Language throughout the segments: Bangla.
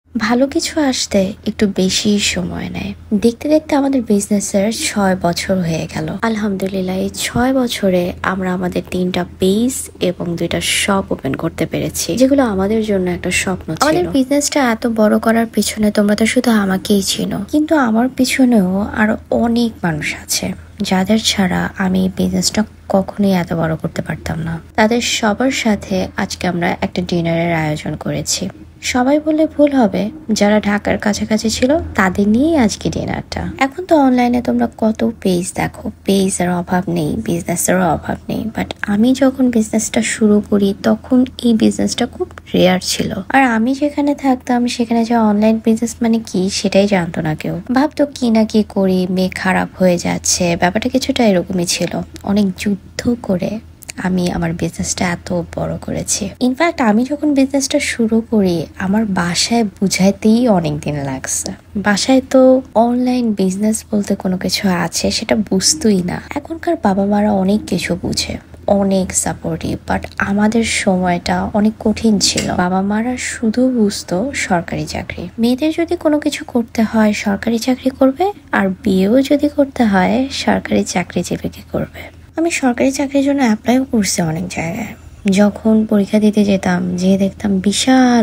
ভালো কিছু আসতে একটু বেশি সময় নেয়। দেখতে দেখতে আমাদের বিজনেসের ৬ বছর হয়ে গেল। আলহামদুলিল্লাহ, এই ৬ বছরে আমরা আমাদের ৩টা পেজ এবং ২টা শপ ওপেন করতে পেরেছি, যেগুলো আমাদের জন্য একটা স্বপ্ন ছিল। আমাদের বিজনেসটা এত বড় করার পিছনে তোমরা তো শুধু আমাকেই চিনো, কিন্তু আমার পিছনেও আরো অনেক মানুষ আছে যাদের ছাড়া আমি বিজনেসটা কখনোই এত বড় করতে পারতাম না। তাদের সবার সাথে আজকে আমরা একটা ডিনারের আয়োজন করেছি। সবাই বললে ভুল হবে, যারা ঢাকার কাছাকাছি ছিল তাদের নিয়েই আজকে ডিনারটা। এখন তো অনলাইনে তোমরা কত পেজ দেখো, পেজের অভাব নেই, বিজনেসেরও অভাব নেই। বাট আমি যখন বিজনেসটা শুরু করি তখন এই বিজনেসটা খুব রেয়ার ছিল। আর আমি যেখানে থাকতাম সেখানে যে অনলাইন বিজনেস মানে কি সেটাই জানতো না কেউ। ভাবতো কি না কি করি, মেয়ে খারাপ হয়ে যাচ্ছে, ব্যাপারটা কিছুটা এরকমই ছিল। অনেক যুদ্ধ করে আমি আমার বিজনেসটা এত বড় করেছি। ইনফ্যাক্ট আমি যখন বিজনেসটা শুরু করি আমার বাসায় বুঝাইতেই অনেক দিন লাগছে। বাসায় তো অনলাইন বিজনেস বলতে কোনো কিছু আছে সেটা বুঝতোই না। এখনকার বাবা মারা অনেক কিছু বুঝে, অনেক সাপোর্টিভ, বাট আমাদের সময়টা অনেক কঠিন ছিল। বাবা মারা শুধু বুঝতো সরকারি চাকরি, মেয়েদের যদি কোনো কিছু করতে হয় সরকারি চাকরি করবে, আর বিয়েও যদি করতে হয় সরকারি চাকরিজীবীকে করবে। আমি সরকারি চাকরির জন্য অ্যাপ্লাইও করছি অনেক জায়গায়। যখন পরীক্ষা দিতে যেতাম, যে দেখতাম বিশাল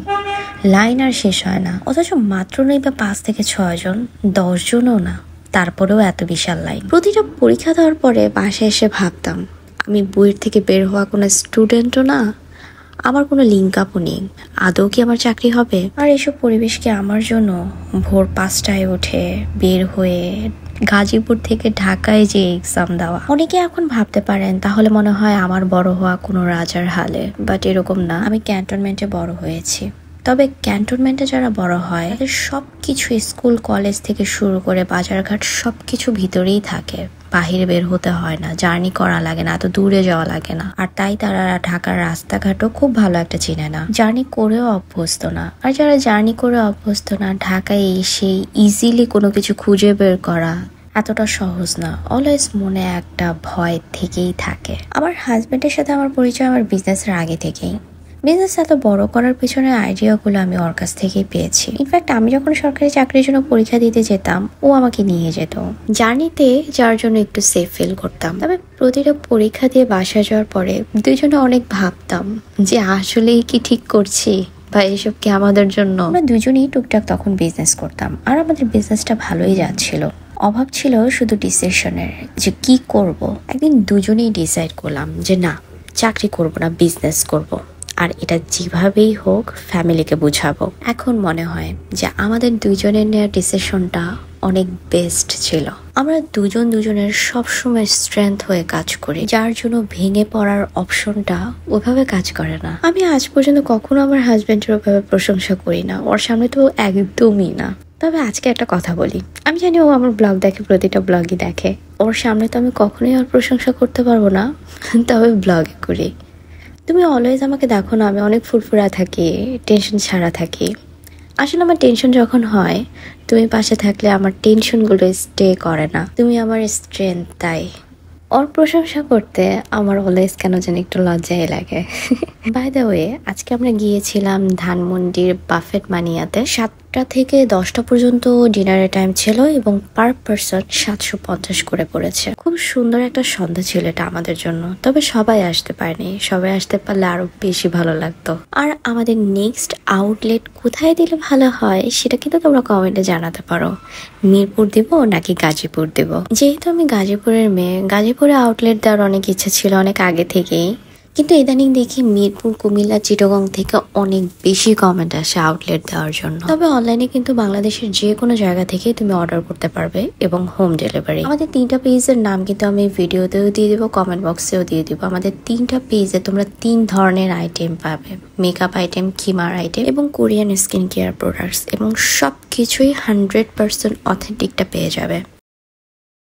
লাইন আর শেষ হয় না। অথচ মাত্র নেই বা 5 থেকে 6 জন, 10 জনও না, তারপরেও এত বিশাল লাইন। প্রতিটা পরীক্ষা দেওয়ার পরে বাসায় এসে ভাবতাম আমি বইয়ের থেকে বের হওয়া কোনো স্টুডেন্টও না, আমার কোনো লিঙ্ক আপও নেই, আদৌ কি আমার চাকরি হবে? আর এসব পরিবেশকে আমার জন্য ভোর 5টায় উঠে বের হয়ে গাজীপুর থেকে ঢাকায় যে এক্সাম দেওয়া। অনেকে এখন ভাবতে পারেন তাহলে মনে হয় আমার বড় হওয়া কোনো রাজার হালে, বাট এরকম না। আমি ক্যান্টনমেন্টে বড় হয়েছি। তবে ক্যান্টনমেন্টে যারা বড় হয় তাদের সবকিছু, স্কুল কলেজ থেকে শুরু করে বাজারঘাট সবকিছু ভিতরেই থাকে, বাহিরে বের হতে হয় না, জার্নি করা লাগে না, এত দূরে যাওয়া লাগে না। আর তাই তারা ঢাকার রাস্তাঘাটও খুব ভালো একটা চিনে না, জার্নি করেও অভ্যস্ত না। আর যারা জার্নি করে অভ্যস্ত না, ঢাকায় এসে ইজিলি কোনো কিছু খুঁজে বের করা এতটা সহজ না। অলওয়েজ মনে একটা ভয় থেকেই থাকে। আমার হাজবেন্ডের সাথে আমার পরিচয় আমার বিজনেসের আগে থেকেই। বিজনেস এত বড় করার পিছনে আইডিয়াগুলো আমি ওর কাছ থেকেই পেয়েছি। ইনফ্যাক্ট আমি যখন সরকারি চাকরির জন্য পরীক্ষা দিতে যেতাম ও আমাকে নিয়ে যেত জার্নিতে, যার জন্য একটু সেফ ফিল করতাম। তবে প্রতিটা পরীক্ষা দিয়ে বাসায় যাওয়ার পরে দুজনে অনেক ভাবতাম যে আসলেই কি ঠিক করছি বা এসব কি আমাদের জন্য। আমরা দুজনেই টুকটাক তখন বিজনেস করতাম আর আমাদের বিজনেসটা ভালোই যাচ্ছিল। অভাব ছিল শুধু ডিসিশনের, যে কি করব। একদিন দুজনেই ডিসাইড করলাম যে না, চাকরি করব না, বিজনেস করব। আর এটা যেভাবেই হোক ফ্যামিলিকে বুঝাবো। এখন মনে হয় যে আমাদের দুজনের নেওয়া ডিসিশনটা অনেক বেস্ট ছিল। আমরা দুজনের সবসময় স্ট্রেংথ হয়ে কাজ করি, যার জন্য ভেঙে পড়ার অপশনটা ওইভাবে কাজ করে না। আমি আজ পর্যন্ত কখনো আমার হাজবেন্ডের ওইভাবে প্রশংসা করি না, ওর সামনে তো একদমই না। তবে আজকে একটা কথা বলি, আমি জানি ও আমার ব্লগ দেখে, প্রতিটা ব্লগই দেখে, ওর সামনে তো আমি কখনোই ওর প্রশংসা করতে পারবো না, তবে ব্লগে করি। তুমি অলওয়েজ আমাকে দেখো না, আমি অনেক ফুরফুরা থাকি, টেনশন ছাড়া থাকি। আসলে আমার টেনশন যখন হয় তুমি পাশে থাকলে আমার টেনশনগুলো স্টে করে না, তুমি আমার স্ট্রেংথ। তাই ওর প্রশংসা করতে আমার অলওয়েজ কেন যেন একটু লজ্জাই লাগে। বাই দ্য ওয়ে, আজকে আমরা গিয়েছিলাম ধানমন্ডির বাফেট মানিয়াতে। 7টা থেকে 10টা পর্যন্ত ডিনারের টাইম ছিল এবং পার পারসন 750 করে পড়েছে। খুব সুন্দর একটা সন্ধ্যা ছিল এটা আমাদের জন্য। তবে সবাই আসতে পারেনি, সবাই আসতে পারলে আরো বেশি ভালো লাগতো। আর আমাদের নেক্সট আউটলেট কোথায় দিলে ভালো হয় সেটা কিন্তু তোমরা কমেন্টে জানাতে পারো। মিরপুর দিব নাকি গাজীপুর দিব? যেহেতু আমি গাজীপুরের মেয়ে, গাজীপুরে আউটলেট দেওয়ার অনেক ইচ্ছা ছিল অনেক আগে থেকেই, কিন্তু ইদানিং দেখি মিরপুর, কুমিল্লা, চিটাগং থেকে অনেক বেশি কমেন্ট আসে আউটলেট দেওয়ার জন্য। তবে অনলাইনে কিন্তু বাংলাদেশের যে কোনো জায়গা থেকে তুমি অর্ডার করতে পারবে এবং হোম ডেলিভারি। আমাদের 3টা পেজের নাম কিন্তু আমি ভিডিওতেও দিয়ে দিব, কমেন্ট বক্সেও দিয়ে দিব। আমাদের 3টা পেজে তোমরা 3 ধরনের আইটেম পাবে, মেকআপ আইটেম, কিমার আইটেম এবং কোরিয়ান স্কিন কেয়ার প্রোডাক্টস, এবং সবকিছুই 100% অথেন্টিকটা পেয়ে যাবে।